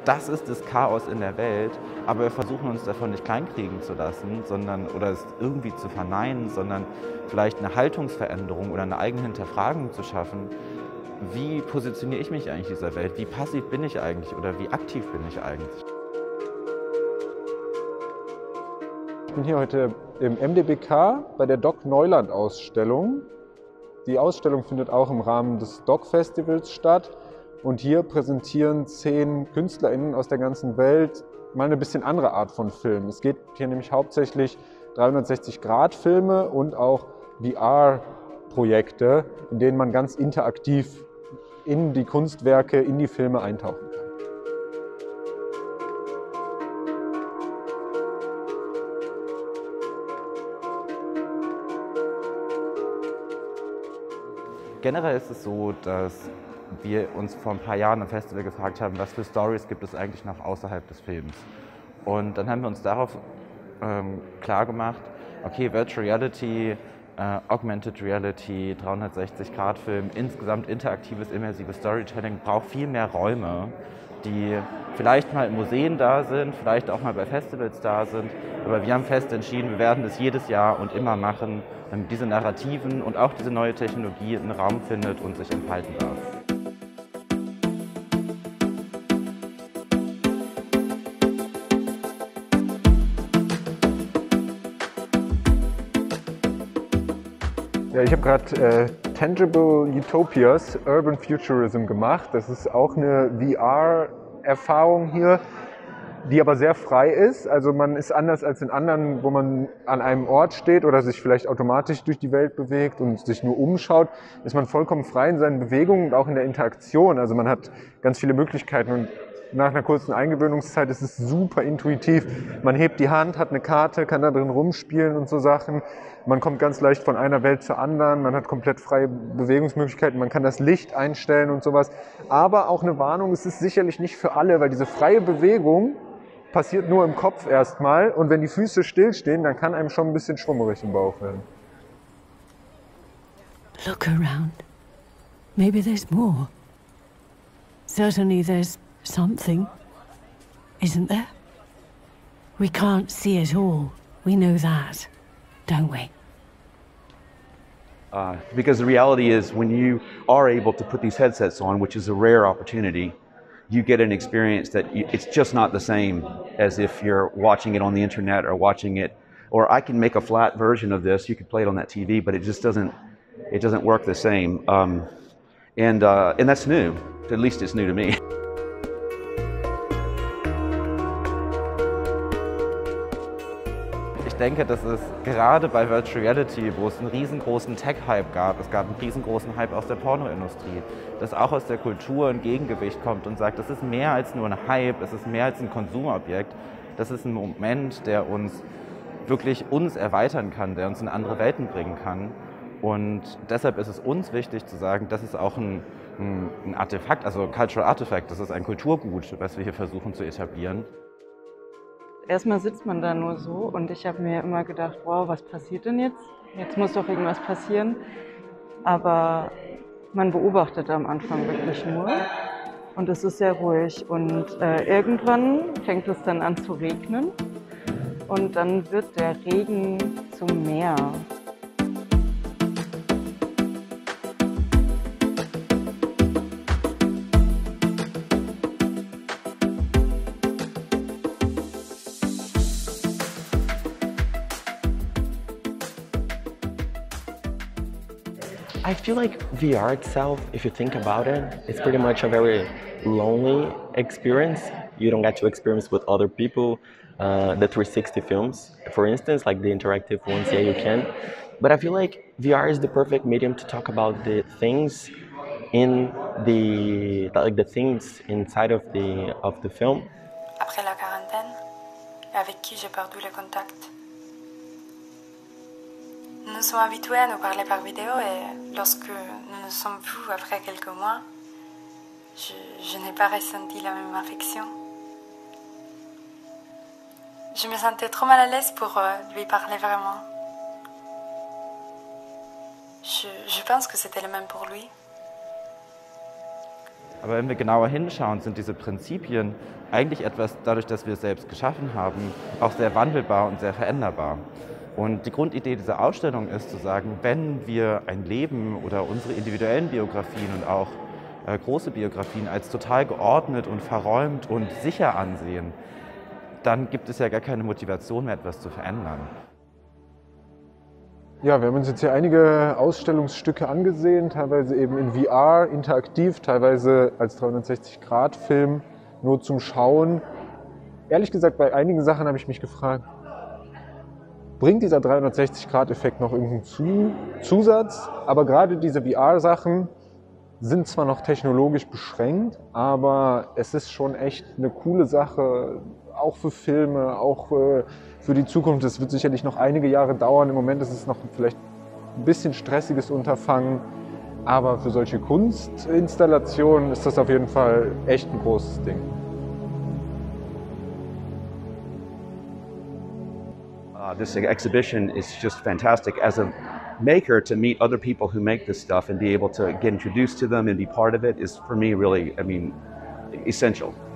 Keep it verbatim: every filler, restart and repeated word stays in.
das ist das Chaos in der Welt, aber wir versuchen uns davon nicht kleinkriegen zu lassen, sondern oder es irgendwie zu verneinen, sondern vielleicht eine Haltungsveränderung oder eine eigene Hinterfragung zu schaffen. Wie positioniere ich mich eigentlich in dieser Welt? Wie passiv bin ich eigentlich oder wie aktiv bin ich eigentlich? Ich bin hier heute im M D B K bei der Doc Neuland Ausstellung. Die Ausstellung findet auch im Rahmen des Doc Festivals statt. Und hier präsentieren zehn KünstlerInnen aus der ganzen Welt mal eine bisschen andere Art von Film. Es geht hier nämlich hauptsächlich dreihundertsechzig Grad Filme und auch V R-Projekte, in denen man ganz interaktiv in die Kunstwerke, in die Filme eintauchen kann. Generell ist es so, dass wir uns vor ein paar Jahren am Festival gefragt haben, was für Stories gibt es eigentlich noch außerhalb des Films. Und dann haben wir uns darauf ähm, klar gemacht, okay, Virtual Reality, äh, Augmented Reality, dreihundertsechzig Grad Film, insgesamt interaktives, immersives Storytelling braucht viel mehr Räume, die vielleicht mal in Museen da sind, vielleicht auch mal bei Festivals da sind. Aber wir haben fest entschieden, wir werden das jedes Jahr und immer machen, damit diese Narrativen und auch diese neue Technologie einen Raum findet und sich entfalten darf. Ja, ich habe gerade äh, Tangible Utopias Urban Futurism gemacht. Das ist auch eine V R-Erfahrung hier, die aber sehr frei ist. Also man ist anders als in anderen, wo man an einem Ort steht oder sich vielleicht automatisch durch die Welt bewegt und sich nur umschaut, ist man vollkommen frei in seinen Bewegungen und auch in der Interaktion. Also man hat ganz viele Möglichkeiten und nach einer kurzen Eingewöhnungszeit ist es super intuitiv. Man hebt die Hand, hat eine Karte, kann da drin rumspielen und so Sachen. Man kommt ganz leicht von einer Welt zur anderen, man hat komplett freie Bewegungsmöglichkeiten, man kann das Licht einstellen und sowas. Aber auch eine Warnung, es ist sicherlich nicht für alle, weil diese freie Bewegung passiert nur im Kopf erstmal und wenn die Füße stillstehen, dann kann einem schon ein bisschen schwummerig im Bauch werden. Look around. Maybe there's more. Certainly there's something, isn't there? We can't see it all. We know that, don't we? Uh, because the reality is when you are able to put these headsets on, which is a rare opportunity, you get an experience that you, it's just not the same as if you're watching it on the internet or watching it, or I can make a flat version of this, you could play it on that T V, but it just doesn't, it doesn't work the same. Um, and, uh, and that's new, at least it's new to me. Ich denke, dass es gerade bei Virtual Reality, wo es einen riesengroßen Tech-Hype gab, es gab einen riesengroßen Hype aus der Pornoindustrie, dass auch aus der Kultur ein Gegengewicht kommt und sagt, das ist mehr als nur ein Hype, es ist mehr als ein Konsumobjekt, das ist ein Moment, der uns wirklich uns erweitern kann, der uns in andere Welten bringen kann. Und deshalb ist es uns wichtig zu sagen, das ist auch ein, ein, ein Artefakt, also Cultural Artifact, das ist ein Kulturgut, was wir hier versuchen zu etablieren. Erstmal sitzt man da nur so und ich habe mir immer gedacht, wow, was passiert denn jetzt? Jetzt muss doch irgendwas passieren. Aber man beobachtet am Anfang wirklich nur und es ist sehr ruhig. Und äh, irgendwann fängt es dann an zu regnen und dann wird der Regen zum Meer. I feel like V R itself, if you think about it, it's pretty much a very lonely experience. You don't get to experience with other people uh, the three sixty films, for instance, like the interactive ones, yeah, you can. But I feel like V R is the perfect medium to talk about the things in the, like the things inside of the, of the film. Après la quarantaine, avec qui j'ai perdu le contact. Nous nous sommes habitués à nous parler par vidéo et lorsque nous nous sommes vus après quelques mois, je, je n'ai pas ressenti la même affection. Je me sentais trop mal à l'aise pour euh, lui parler vraiment. Je, je pense que c'était le même pour lui. Aber wenn wir genauer hinschauen, sind diese Prinzipien eigentlich etwas, dadurch, dass wir es selbst geschaffen haben, auch sehr wandelbar und sehr veränderbar. Und die Grundidee dieser Ausstellung ist zu sagen, wenn wir ein Leben oder unsere individuellen Biografien und auch äh, große Biografien als total geordnet und verräumt und sicher ansehen, dann gibt es ja gar keine Motivation mehr, etwas zu verändern. Ja, wir haben uns jetzt hier einige Ausstellungsstücke angesehen, teilweise eben in V R, interaktiv, teilweise als dreihundertsechzig Grad Film, nur zum Schauen. Ehrlich gesagt, bei einigen Sachen habe ich mich gefragt, bringt dieser dreihundertsechzig Grad Effekt noch irgendeinen Zusatz? Aber gerade diese V R-Sachen sind zwar noch technologisch beschränkt, aber es ist schon echt eine coole Sache, auch für Filme, auch für die Zukunft. Es wird sicherlich noch einige Jahre dauern. Im Moment ist es noch vielleicht ein bisschen stressiges Unterfangen, aber für solche Kunstinstallationen ist das auf jeden Fall echt ein großes Ding. Uh, this exhibition is just fantastic as a maker to meet other people who make this stuff and be able to get introduced to them and be part of it is for me really, I mean, essential.